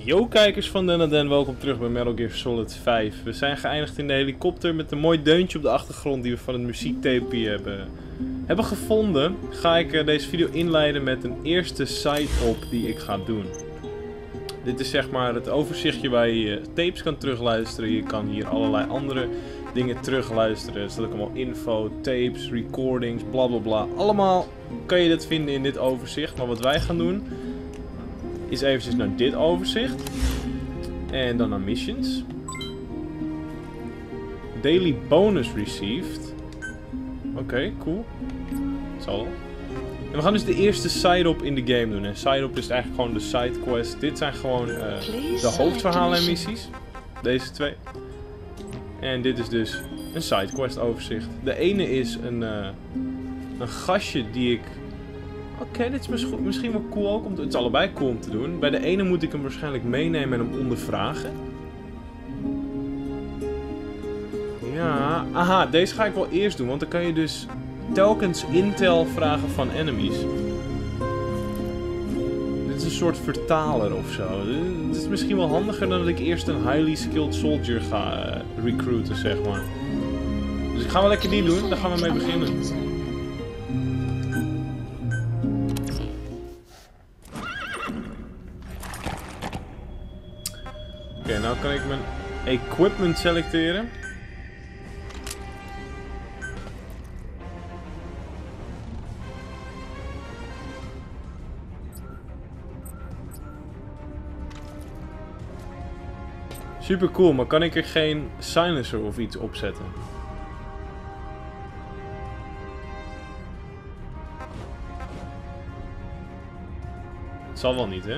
Yo kijkers van Den Den, welkom terug bij Metal Gear Solid 5. We zijn geëindigd in de helikopter met een mooi deuntje op de achtergrond die we van het muziektapeje hebben gevonden. Ga ik deze video inleiden met een eerste side-op die ik ga doen. Dit is zeg maar het overzichtje waar je tapes kan terugluisteren. Je kan hier allerlei andere dingen terugluisteren. Er staat ook allemaal info, tapes, recordings, blablabla. Allemaal kan je dit vinden in dit overzicht. Maar wat wij gaan doen is eventjes naar dit overzicht. En dan naar missions. Daily bonus received. Oké, cool. Zal. En we gaan dus de eerste side-op in de game doen. En side-op is eigenlijk gewoon de side quest. Dit zijn gewoon de hoofdverhalen en missies. Deze twee. En dit is dus een side quest overzicht. De ene is een gastje die ik... Oké, dit is misschien wel cool ook. Het is allebei cool om te doen. Bij de ene moet ik hem waarschijnlijk meenemen en hem ondervragen. Ja, aha, deze ga ik wel eerst doen. Want dan kan je dus telkens intel vragen van enemies. Dit is een soort vertaler of zo. Dit is misschien wel handiger dan dat ik eerst een highly skilled soldier ga recruiten, zeg maar. Dus ik ga wel lekker die doen. Daar gaan we mee beginnen. Oké, nou kan ik mijn equipment selecteren. Super cool, maar kan ik er geen silencer of iets opzetten? Het zal wel niet, hè?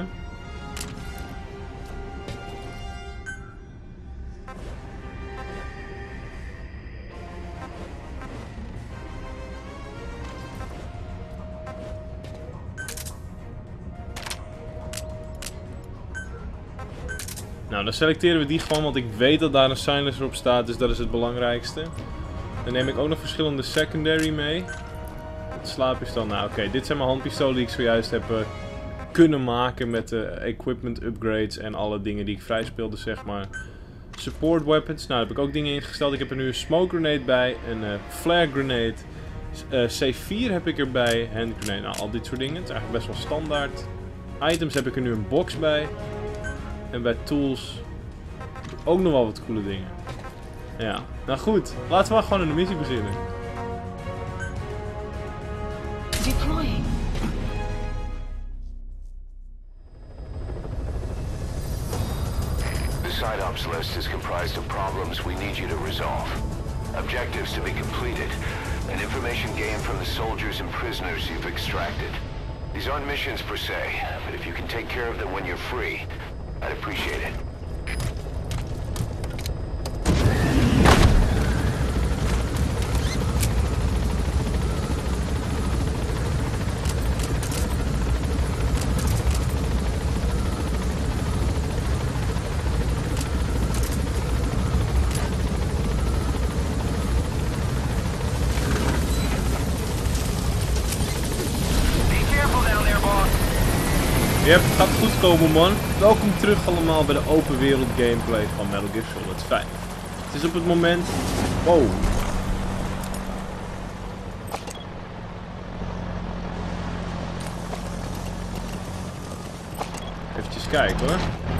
Nou, dan selecteren we die gewoon, want ik weet dat daar een silencer op staat, dus dat is het belangrijkste. Dan neem ik ook nog verschillende secondary mee. Het slaappistool, nou oké, dit zijn mijn handpistolen die ik zojuist heb kunnen maken met de equipment upgrades en alle dingen die ik vrij speelde, zeg maar. Support weapons, nou daar heb ik ook dingen ingesteld. Ik heb er nu een smoke grenade bij, een flare grenade, C4 heb ik erbij, hand grenade, nou al dit soort dingen. Het is eigenlijk best wel standaard. Items heb ik er nu een box bij. En bij tools ook nog wel wat coole dingen. Ja, nou goed. Laten we maar gewoon in de missie beginnen. Deploying. The side ops list is comprised of problems we need you to resolve. Objectives to be completed, and information gained from the soldiers and prisoners you've extracted. These aren't missions per se, but if you can take care of them when you're free, I'd appreciate it. Yep, het gaat goed komen man. Welkom terug allemaal bij de open wereld gameplay van Metal Gear Solid 5. Het is op het moment... Wow. Even kijken hoor.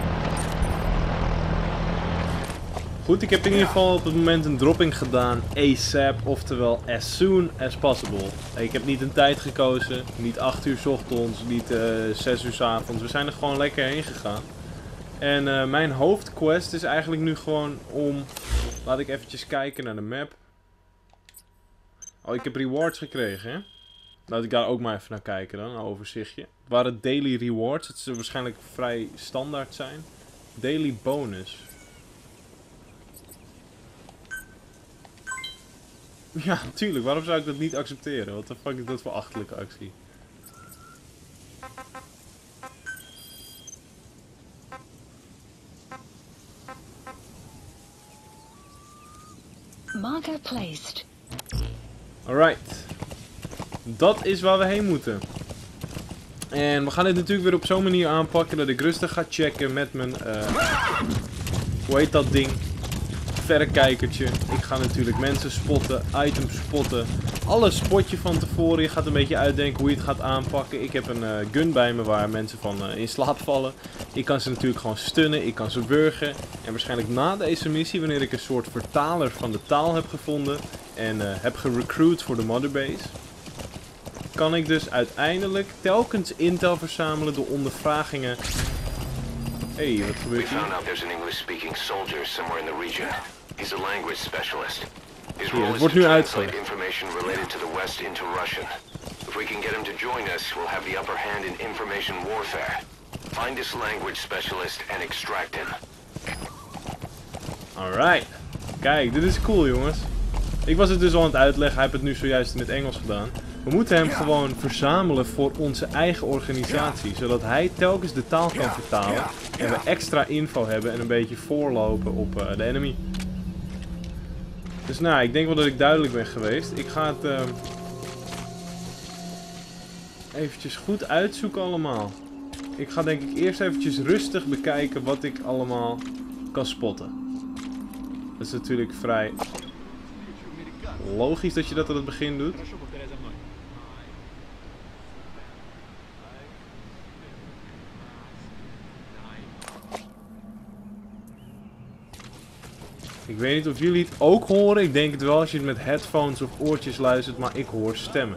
Goed, ik heb in ieder geval op het moment een dropping gedaan ASAP, oftewel as soon as possible. Ik heb niet een tijd gekozen, niet 8 uur 's ochtends, niet 6 uur 's avonds. We zijn er gewoon lekker heen gegaan. En mijn hoofdquest is eigenlijk nu gewoon om... Laat ik eventjes kijken naar de map. Oh, ik heb rewards gekregen, hè? Laat ik daar ook maar even naar kijken dan, een overzichtje. Het waren daily rewards, het zullen waarschijnlijk vrij standaard zijn. Daily bonus. Ja, natuurlijk. Waarom zou ik dat niet accepteren? Wat de fuck is dat voor achterlijke actie? Marker placed. Alright. Dat is waar we heen moeten. En we gaan dit natuurlijk weer op zo'n manier aanpakken dat ik rustig ga checken met mijn, hoe heet dat ding? Verrekijkertje. Ik ga natuurlijk mensen spotten, items spotten. Alles spot je van tevoren. Je gaat een beetje uitdenken hoe je het gaat aanpakken. Ik heb een gun bij me waar mensen van in slaap vallen. Ik kan ze natuurlijk gewoon stunnen. Ik kan ze wurgen. En waarschijnlijk na deze missie, wanneer ik een soort vertaler van de taal heb gevonden en heb gerecruit voor de motherbase, kan ik dus uiteindelijk telkens intel verzamelen door ondervragingen. Hey, wat gebeurt We hier? found out there's an English-speaking soldier somewhere in the region. He's a language specialist. His Hier, role het is wordt to nu translate uitgelegd. information related to the West into Russian. If we can get him to join us, we'll have the upper hand in information warfare. Find this language specialist and extract him. Alright. Kijk, dit is cool, jongens. Ik was het dus al aan het uitleggen. Hij heeft het nu zojuist in het Engels gedaan. We moeten hem gewoon verzamelen voor onze eigen organisatie. Zodat hij telkens de taal kan vertalen. En we extra info hebben en een beetje voorlopen op de enemy. Dus nou, ik denk wel dat ik duidelijk ben geweest. Ik ga het eventjes goed uitzoeken allemaal. Ik ga denk ik eerst eventjes rustig bekijken wat ik allemaal kan spotten. Dat is natuurlijk vrij logisch dat je dat aan het begin doet. Ik weet niet of jullie het ook horen. Ik denk het wel als je het met headphones of oortjes luistert, maar ik hoor stemmen.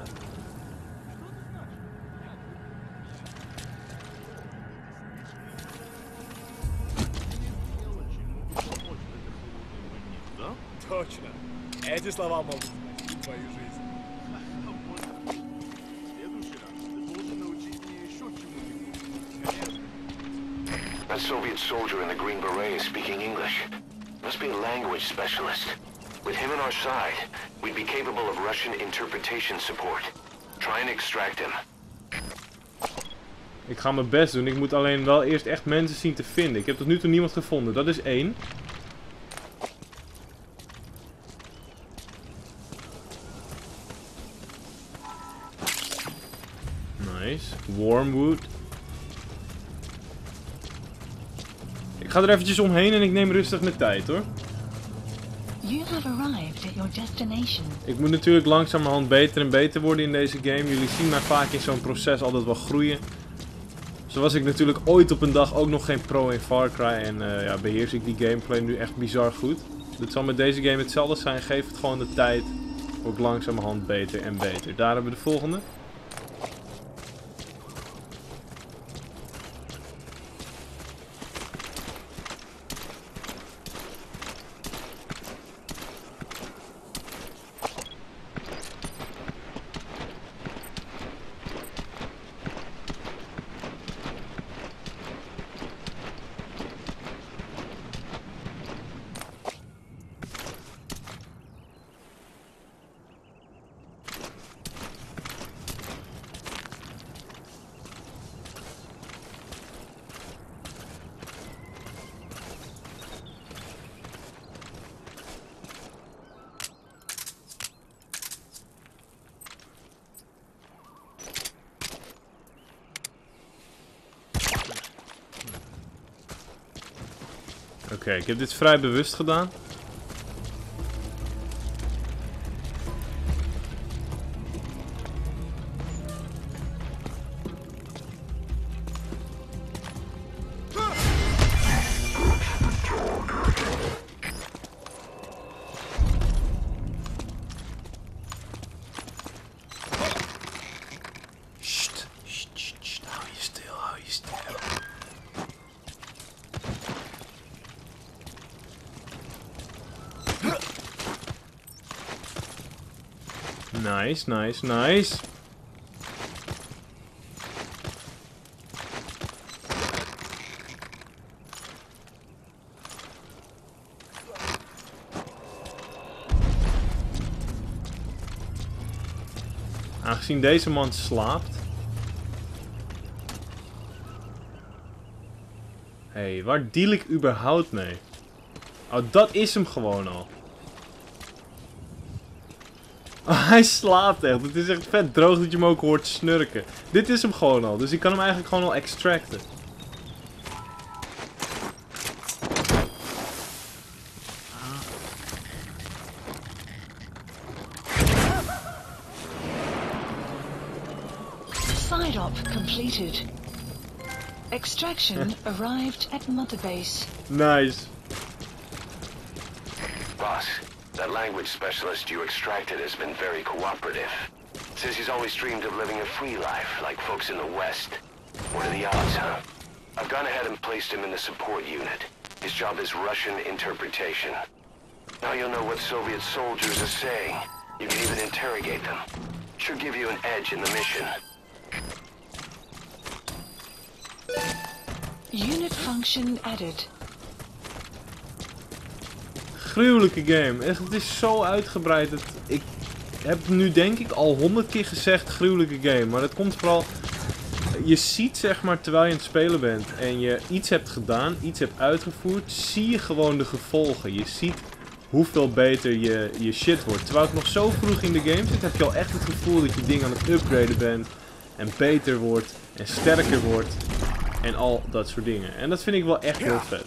Точно. Эти слова могут спасти твою жизнь. That Soviet soldier in the Green Beret is speaking English. Must be a language specialist. With him on our side, we'd be capable of Russian interpretation support. Try and extract him. Ik ga mijn best doen. Ik moet alleen wel eerst echt mensen zien te vinden. Ik heb tot nu toe niemand gevonden. Dat is 1. Nice. Wormwood. Ik ga er eventjes omheen en ik neem rustig mijn tijd, hoor. You have arrived at your destination. Ik moet natuurlijk langzamerhand beter en beter worden in deze game. Jullie zien mij vaak in zo'n proces altijd wel groeien. Zo was ik natuurlijk ooit op een dag ook nog geen pro in Far Cry. En ja, beheers ik die gameplay nu echt bizar goed. Dit zal met deze game hetzelfde zijn. Geef het gewoon de tijd. Wordt langzamerhand beter en beter. Daar hebben we de volgende. Oké, ik heb dit vrij bewust gedaan. Sst, sst, sst, sst. Hou je stil, hou je stil. Nice, nice, nice. Aangezien deze man slaapt. Hé, waar deal ik überhaupt mee? Oh, dat is hem gewoon al. Oh, hij slaapt echt. Het is echt vet droog dat je hem ook hoort snurken. Dit is hem gewoon al. Dus ik kan hem eigenlijk gewoon al extracten. Side op completed. Extraction arrived at Mother Base. Nice. Boss, that language specialist you extracted has been very cooperative. Says he's always dreamed of living a free life, like folks in the West. What are the odds, huh? I've gone ahead and placed him in the support unit. His job is Russian interpretation. Now you'll know what Soviet soldiers are saying. You can even interrogate them. Should give you an edge in the mission. Unit function added. Gruwelijke game. Echt, het is zo uitgebreid. Ik heb nu denk ik al 100 keer gezegd gruwelijke game. Maar dat komt vooral... Je ziet zeg maar terwijl je aan het spelen bent en je iets hebt gedaan, iets hebt uitgevoerd, zie je gewoon de gevolgen. Je ziet hoeveel beter je shit wordt. Terwijl het nog zo vroeg in de game zit, heb je al echt het gevoel dat je ding aan het upgraden bent. En beter wordt en sterker wordt. En al dat soort dingen. En dat vind ik wel echt heel vet.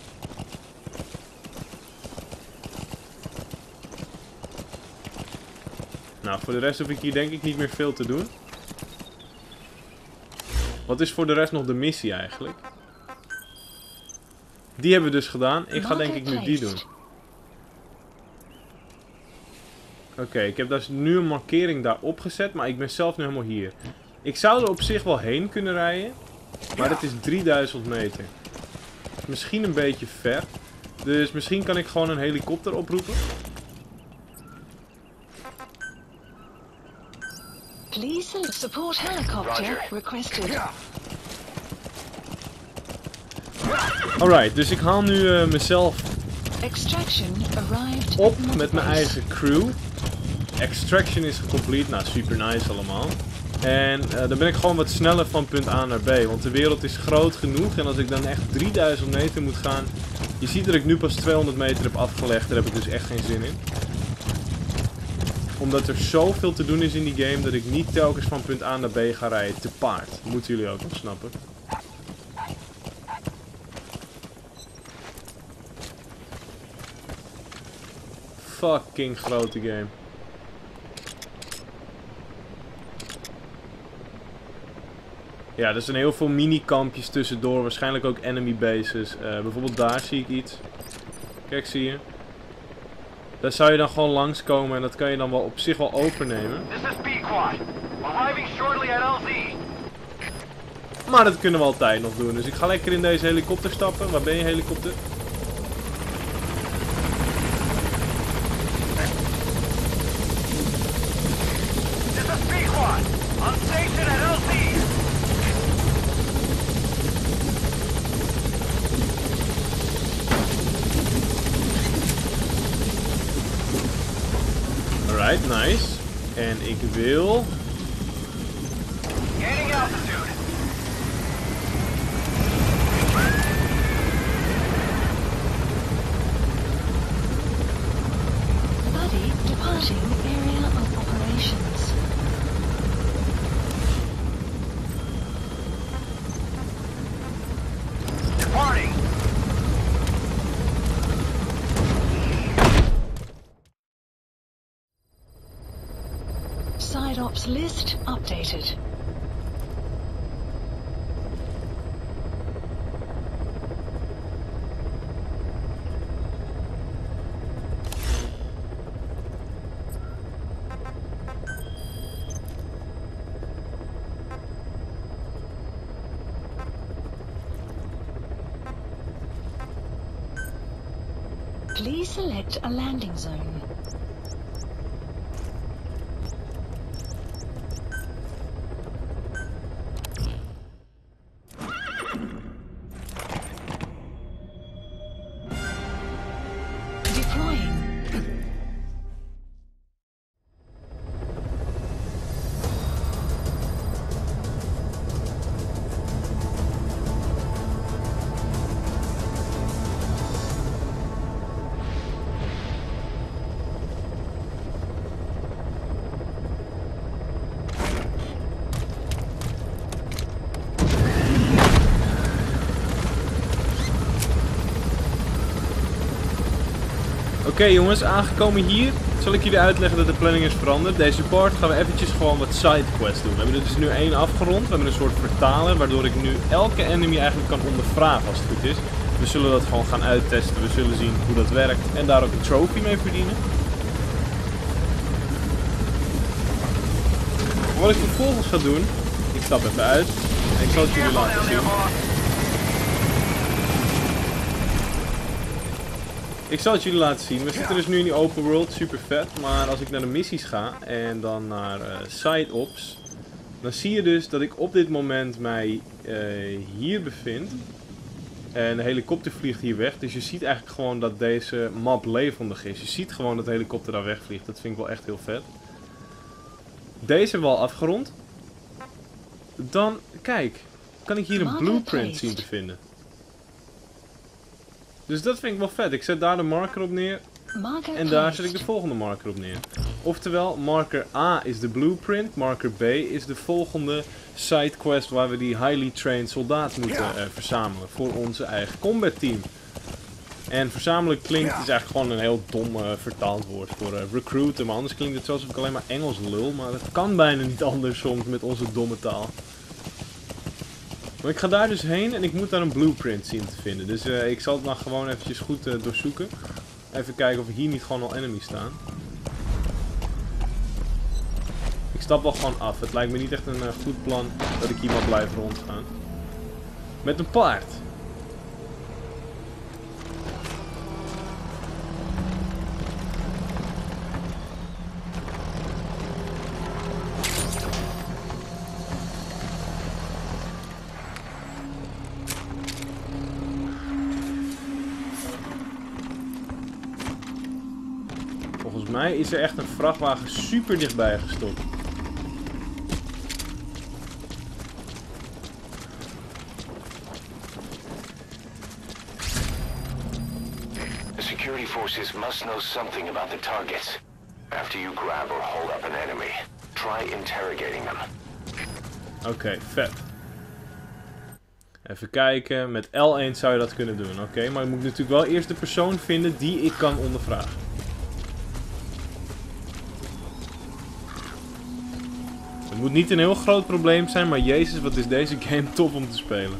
Nou, voor de rest hoef ik hier denk ik niet meer veel te doen. Wat is voor de rest nog de missie eigenlijk? Die hebben we dus gedaan. Ik ga denk ik nu die doen. Oké, ik heb dus nu een markering daarop gezet, maar ik ben zelf nu helemaal hier. Ik zou er op zich wel heen kunnen rijden, maar het is 3000 meter. Misschien een beetje ver. Dus misschien kan ik gewoon een helikopter oproepen. Please support helicopter requested. Alright, dus ik haal nu mezelf Extraction arrived op at Mother met mijn Base. eigen crew. Extraction is complete. Nou, super nice allemaal. En dan ben ik gewoon wat sneller van punt A naar B. Want de wereld is groot genoeg. En als ik dan echt 3000 meter moet gaan... Je ziet dat ik nu pas 200 meter heb afgelegd. Daar heb ik dus echt geen zin in. Omdat er zoveel te doen is in die game dat ik niet telkens van punt A naar B ga rijden te paard. Dat moeten jullie ook nog snappen. Fucking grote game. Ja, er zijn heel veel mini-kampjes tussendoor. Waarschijnlijk ook enemy bases. Bijvoorbeeld daar zie ik iets. Kijk, zie je. Daar zou je dan gewoon langskomen en dat kan je dan wel op zich wel overnemen. This is B-Quad. Arriving shortly at LZ. Maar dat kunnen we altijd nog doen. Dus ik ga lekker in deze helikopter stappen. Waar ben je, helikopter? This is B-Quad. On station at LZ. Alright, nice. En ik wil... Gaining altitude. Buddy departing area of operations. Departing. Side ops list updated. Please select a landing zone. Deploying. Oké, jongens, aangekomen hier zal ik jullie uitleggen dat de planning is veranderd. Deze part gaan we eventjes gewoon wat sidequests doen. We hebben er dus nu 1 afgerond. We hebben een soort vertaler waardoor ik nu elke enemy eigenlijk kan ondervragen als het goed is. We zullen dat gewoon gaan uittesten. We zullen zien hoe dat werkt en daar ook een trophy mee verdienen. Wat ik vervolgens ga doen, ik stap even uit en ik zal het jullie laten zien. Ik zal het jullie laten zien. We zitten dus nu in die open world, super vet. Maar als ik naar de missies ga en dan naar side ops, dan zie je dus dat ik op dit moment mij hier bevind. En de helikopter vliegt hier weg. Dus je ziet eigenlijk gewoon dat deze map levendig is. Je ziet gewoon dat de helikopter daar wegvliegt. Dat vind ik wel echt heel vet. Deze hebben we al afgerond. Dan, kijk, kan ik hier een blueprint zien te vinden. Dus dat vind ik wel vet. Ik zet daar de marker op neer. En daar zet ik de volgende marker op neer. Oftewel, marker A is de blueprint. Marker B is de volgende sidequest waar we die highly trained soldaat moeten verzamelen. Voor onze eigen combat team. En verzamelen klinkt, is eigenlijk gewoon een heel dom vertaald woord voor recruiten. Maar anders klinkt het alsof ik alleen maar Engels lul. Maar dat kan bijna niet anders soms met onze domme taal. Maar ik ga daar dus heen en ik moet daar een blueprint zien te vinden. Dus ik zal het maar gewoon eventjes goed doorzoeken. Even kijken of er hier niet gewoon al enemies staan. Ik stap wel gewoon af. Het lijkt me niet echt een goed plan dat ik hier maar blijf rondgaan. Met een paard. Volgens mij is er echt een vrachtwagen super dichtbij gestopt. The security forces must know something about the targets. After you grab or hold up an enemy, try interrogating them. Oké, vet. Even kijken, met L1 zou je dat kunnen doen, oké. Maar ik moet natuurlijk wel eerst de persoon vinden die ik kan ondervragen. Het moet niet een heel groot probleem zijn, maar jezus, wat is deze game tof om te spelen.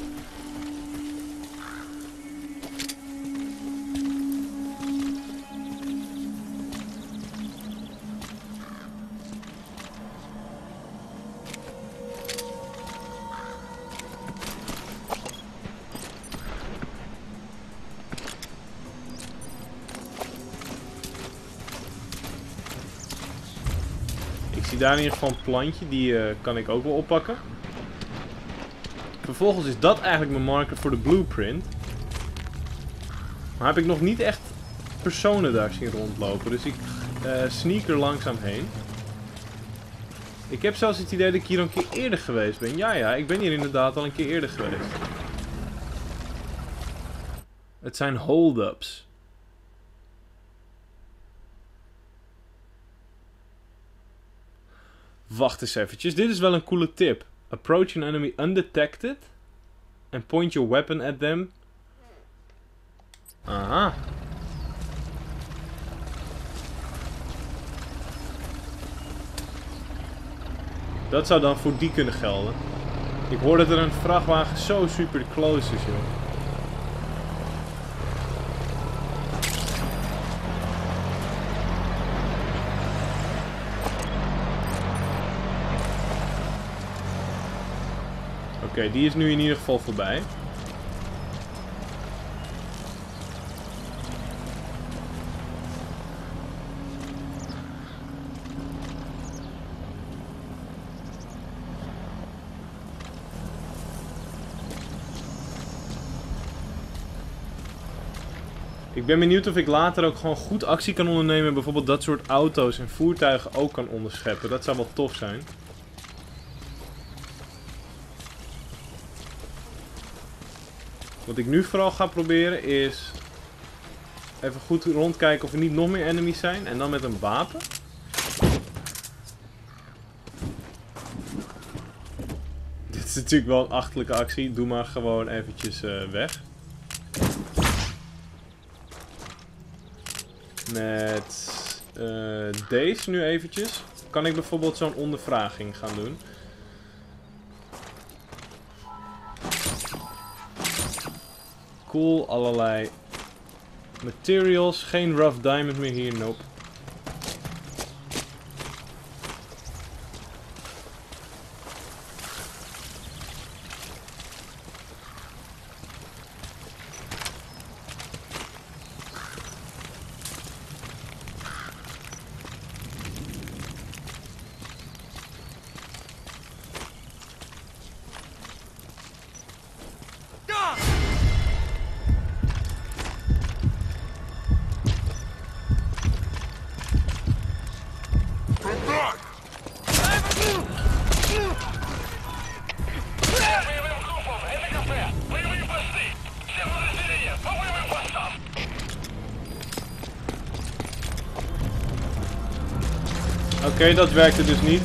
Ik zie daar in ieder geval een plantje, die kan ik ook wel oppakken. Vervolgens is dat eigenlijk mijn marker voor de blueprint. Maar heb ik nog niet echt personen daar zien rondlopen, dus ik sneak er langzaam heen. Ik heb zelfs het idee dat ik hier al een keer eerder geweest ben. Ja, ik ben hier inderdaad al een keer eerder geweest. Het zijn hold-ups. Wacht eens eventjes. Dit is wel een coole tip. Approach an enemy undetected. And point your weapon at them. Aha. Dat zou dan voor die kunnen gelden. Ik hoor dat er een vrachtwagen zo super close is, joh. Oké, die is nu in ieder geval voorbij. Ik ben benieuwd of ik later ook gewoon goed actie kan ondernemen en bijvoorbeeld dat soort auto's en voertuigen ook kan onderscheppen. Dat zou wel tof zijn. Wat ik nu vooral ga proberen is even goed rondkijken of er niet nog meer enemies zijn. En dan met een wapen. Dit is natuurlijk wel een achterlijke actie. Doe maar gewoon eventjes weg. met deze nu eventjes. Kan ik bijvoorbeeld zo'n ondervraging gaan doen. Cool, allerlei materials. Geen rough diamond meer hier, nope. Oké, dat werkte dus niet.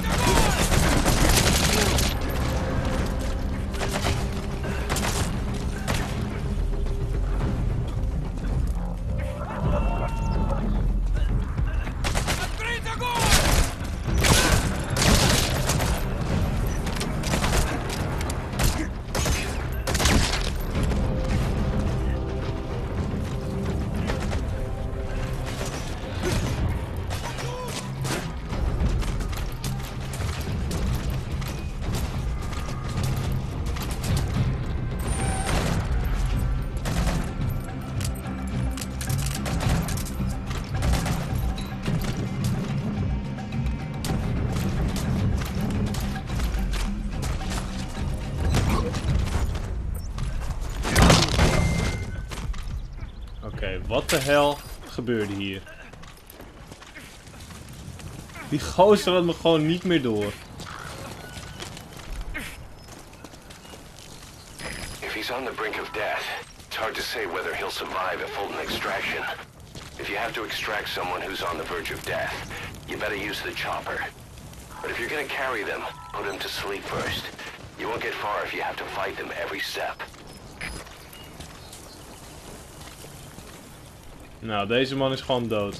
Oké, wat de hel gebeurde hier? Die gozer had me gewoon niet meer door. If he's on the brink of death, it's hard to say whether he'll survive a Fulton extraction. If you have to extract someone who's on the verge of death, you better use the chopper. But if you're gonna carry them, put them to sleep first. You won't get far if you have to fight them every step. Nou, deze man is gewoon dood.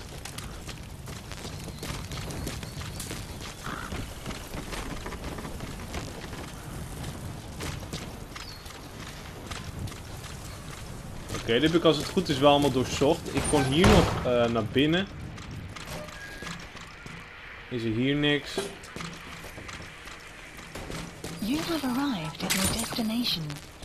Oké, dit heb ik als het goed is wel allemaal doorzocht. Ik kon hier nog naar binnen. Is er hier niks? You have arrived at your destination.